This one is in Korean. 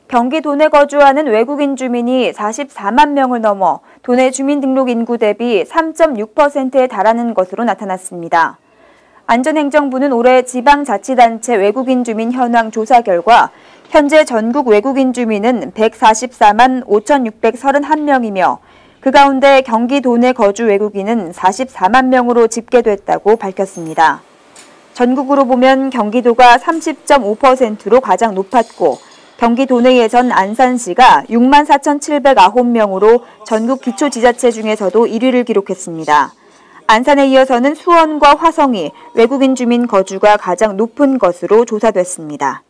경기 도내 거주하는 외국인 주민이 44만 명을 넘어 도내 주민등록 인구 대비 3.6%에 달하는 것으로 나타났습니다. 안전행정부는 올해 지방자치단체 외국인 주민 현황 조사 결과 현재 전국 외국인 주민은 144만 5,631명이며 그 가운데 경기 도내 거주 외국인은 44만 명으로 집계됐다고 밝혔습니다. 전국으로 보면 경기도가 30.5%로 가장 높았고 경기 도내에선 안산시가 6만 4,709명으로 전국 기초지자체 중에서도 1위를 기록했습니다. 안산에 이어서는 수원과 화성이 외국인 주민 거주가 가장 높은 것으로 조사됐습니다.